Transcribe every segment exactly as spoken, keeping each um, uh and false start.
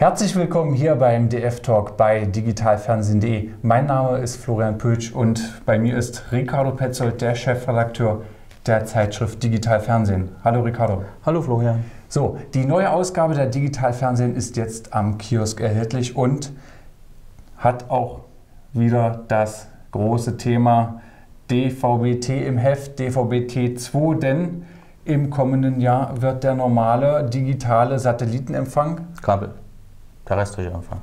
Herzlich willkommen hier beim D F-Talk bei digitalfernsehen punkt de. Mein Name ist Florian Pötsch und bei mir ist Ricardo Petzold, der Chefredakteur der Zeitschrift Digital Fernsehen. Hallo Ricardo. Hallo Florian. So, die neue Ausgabe der Digital Fernsehen ist jetzt am Kiosk erhältlich und hat auch wieder das große Thema D V B T im Heft, D V B T zwei, denn im kommenden Jahr wird der normale digitale Satellitenempfang Kabel. Terrestrischer Empfang.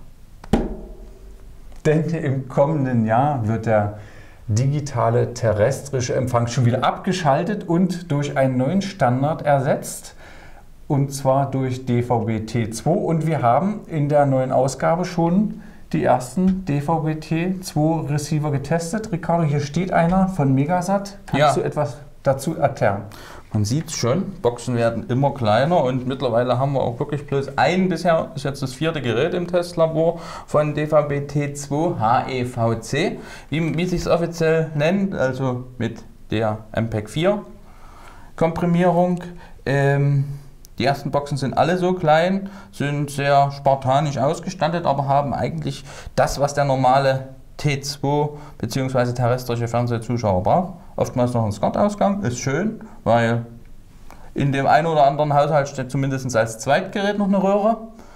Denn im kommenden Jahr wird der digitale terrestrische Empfang schon wieder abgeschaltet und durch einen neuen Standard ersetzt. Und zwar durch D V B T zwei. Und wir haben in der neuen Ausgabe schon die ersten D V B T zwei Receiver getestet. Ricardo, hier steht einer von Megasat. Kannst ja. du etwas dazu erklären? Man sieht es schon, Boxen werden immer kleiner und mittlerweile haben wir auch wirklich bloß ein, bisher ist jetzt das vierte Gerät im Testlabor von D V B T zwei H E V C, wie, wie sich es offiziell nennt, also mit der M P E G vier Komprimierung. Ähm, die ersten Boxen sind alle so klein, sind sehr spartanisch ausgestattet, aber haben eigentlich das, was der normale T zwei bzw. terrestrische Fernsehzuschauer braucht. Oftmals noch ein SCART-Ausgang, ist schön, weil in dem einen oder anderen Haushalt steht zumindest als Zweitgerät noch eine Röhre,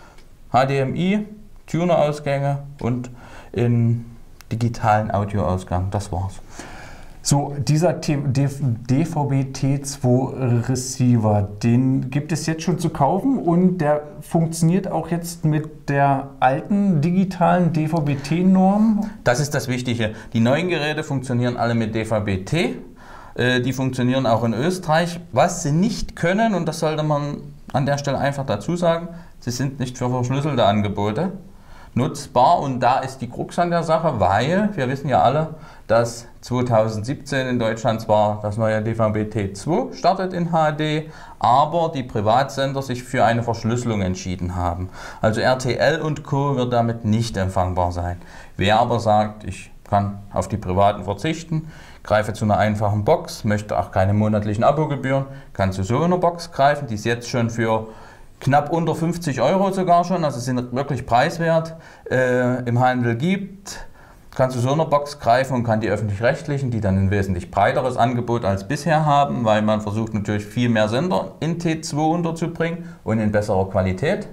H D M I, Tuner-Ausgänge und in digitalen Audioausgang, das war's. So, dieser D V B T zwei Receiver, den gibt es jetzt schon zu kaufen und der funktioniert auch jetzt mit der alten digitalen D V B T-Norm? Das ist das Wichtige. Die neuen Geräte funktionieren alle mit D V B T. Die funktionieren auch in Österreich. Was sie nicht können, und das sollte man an der Stelle einfach dazu sagen, sie sind nicht für verschlüsselte Angebote nutzbar, und da ist die Krux an der Sache, weil wir wissen ja alle, dass zweitausendsiebzehn in Deutschland zwar das neue D V B T zwei startet in H D, aber die Privatsender sich für eine Verschlüsselung entschieden haben. Also R T L und Co. wird damit nicht empfangbar sein. Wer aber sagt, ich kann auf die privaten verzichten, greife zu einer einfachen Box, möchte auch keine monatlichen Abogebühren, kann zu so einer Box greifen, die ist jetzt schon für knapp unter fünfzig Euro sogar schon, also sind wirklich preiswert, äh, im Handel gibt, kann zu so einer Box greifen und kann die öffentlich-rechtlichen, die dann ein wesentlich breiteres Angebot als bisher haben, weil man versucht natürlich viel mehr Sender in T zwei unterzubringen und in besserer Qualität,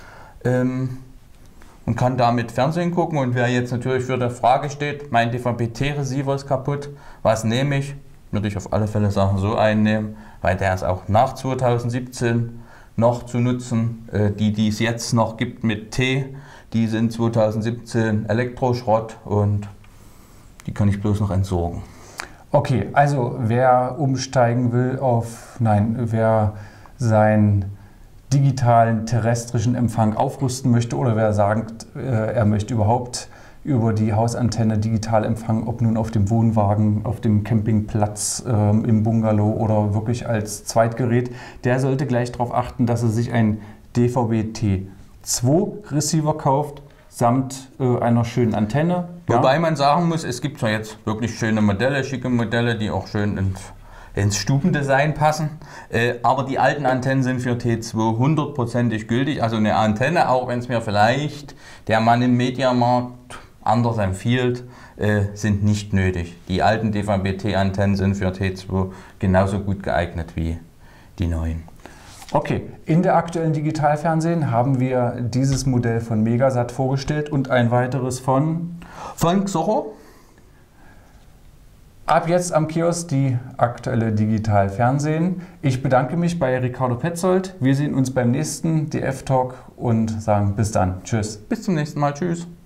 ähm, und kann damit Fernsehen gucken. Und wer jetzt natürlich für die Frage steht, mein D V B T-Receiver ist kaputt, was nehme ich, würde ich auf alle Fälle sagen, so einnehmen, weil der ist auch nach zweitausendsiebzehn noch zu nutzen. Die, die es jetzt noch gibt mit T, die sind zweitausendsiebzehn Elektroschrott und die kann ich bloß noch entsorgen. Okay, also wer umsteigen will auf, nein, wer seinen digitalen terrestrischen Empfang aufrüsten möchte oder wer sagt, er möchte überhaupt über die Hausantenne digital empfangen, ob nun auf dem Wohnwagen, auf dem Campingplatz, ähm, im Bungalow oder wirklich als Zweitgerät, der sollte gleich darauf achten, dass er sich einen D V B T zwei Receiver kauft, samt äh, einer schönen Antenne. Wobei ja. man sagen muss, es gibt zwar jetzt wirklich schöne Modelle, schicke Modelle, die auch schön ins, ins Stubendesign passen, äh, aber die alten Antennen sind für T zwei hundertprozentig gültig. Also eine Antenne, auch wenn es mir vielleicht der Mann im Mediamarkt anders empfiehlt, äh, sind nicht nötig. Die alten D V B T-Antennen sind für T zwei genauso gut geeignet wie die neuen. Okay, in der aktuellen Digitalfernsehen haben wir dieses Modell von Megasat vorgestellt und ein weiteres von? Von Xocho. Ab jetzt am Kiosk die aktuelle Digitalfernsehen. Ich bedanke mich bei Ricardo Petzold. Wir sehen uns beim nächsten D F-Talk und sagen bis dann. Tschüss. Bis zum nächsten Mal. Tschüss.